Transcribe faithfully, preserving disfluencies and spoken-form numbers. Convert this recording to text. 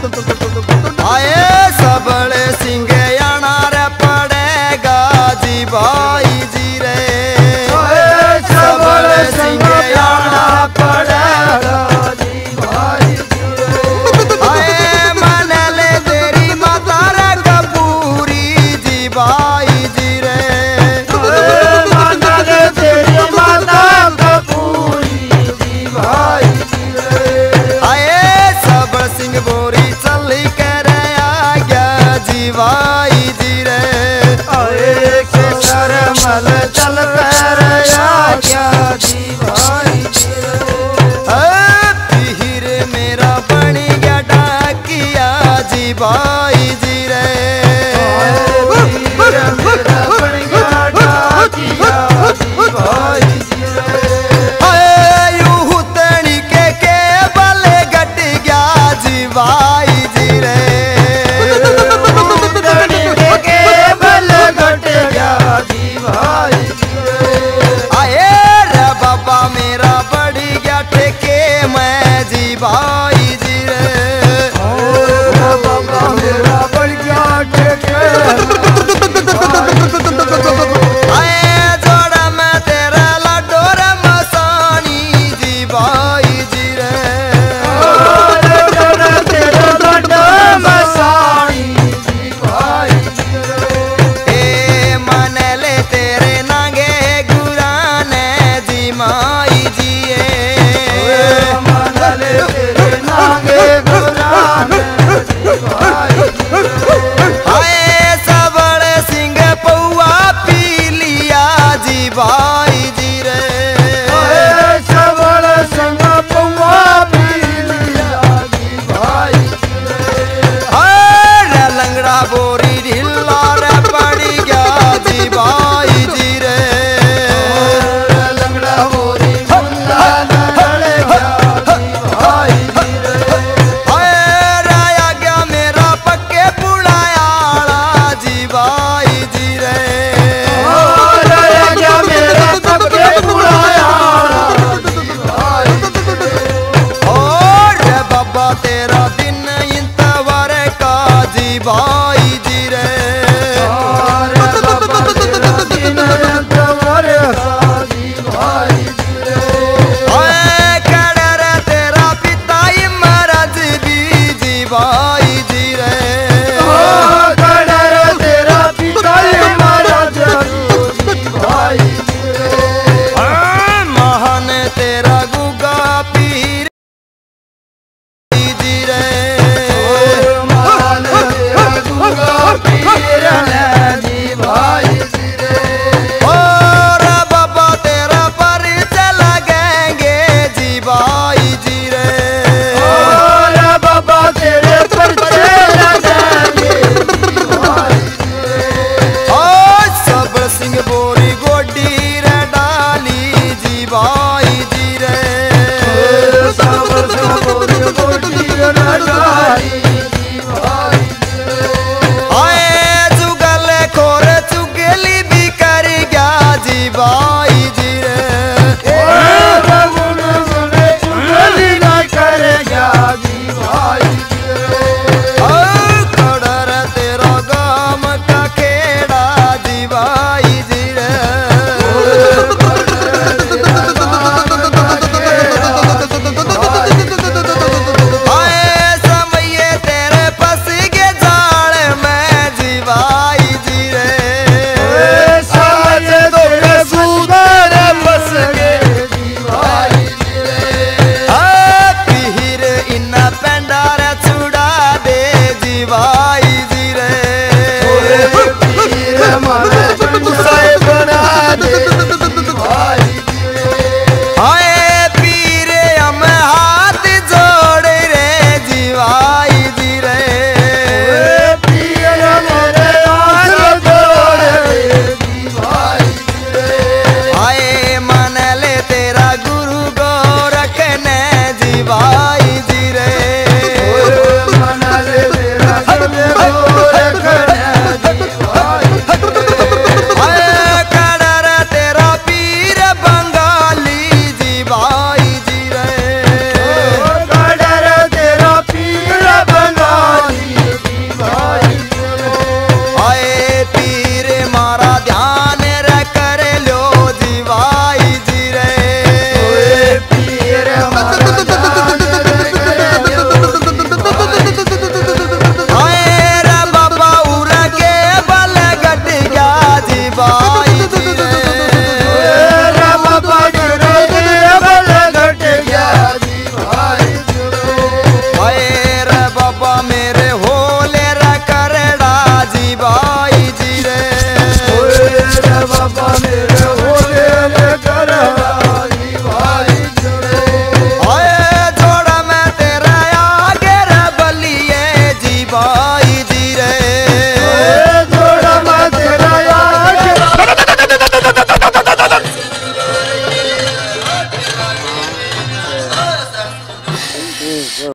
आए सबले सिंह आना रे पड़ेगा जी भाई जी रे, सबले सिंह आना पड़ेगा जी भाई जी रे। आए मन ले तेरी माता रे कपूरी जी भाई जी रे, मन ले तेरी माता कपूरी जी भाई जी रे। आए सब सिंह बोरी चली कर आ गया जी भाई जी रे, आए के शर्मल चल कर आ गया जी भाई जी रे। पीर मेरा बन गया डाकिया जी भाई जी रे, पीर मेरा बन गया डाकिया जी भाई जी रे। यूं तणी के के बल घट गया जी भाई जी रे, तणी के के बल घट गया जी भाई जी रे। आए रे बाबा मेरा बढ़ गया ठेके मैं जी भाई जी रे, बाबा मेरा बढ़ गया ठेके। आए जोड़ा मैं तेरा लाडोर मसानी जी भाई जी रे, जोड़ा तेरा लाडोर मसानी जी भाई जी रे। ए मन ले तेरे नागे गुराने जी माई जी, मन ले तेरे नागे गुराने जी भाई जी रे। आए सबले सिंह पौआ पी लिया जी भाई जी रे, सबले सिंह पौआ पी लिया जी भाई जी रे। रे लंगड़ा बोरी ढिल्ला रे पड़ी गया जी भाई जी रे, लंगड़ा बोरी ढिल्ला रे पड़ गया जी भाई जी रे। आए राया गया मेरा पक्के पुड़ायाला जी भाई जी रे, राया गया मेरा पक्के पुड़ायाला जी भाई जी रे। और रे बाबा तेरा दिन इंतवार का जी भाई जी रे, रे बाबा तेरा दिन इंतवार का जी भाई जी रे। आए कड़र तेरा पिता ही महाराज भी जी भाई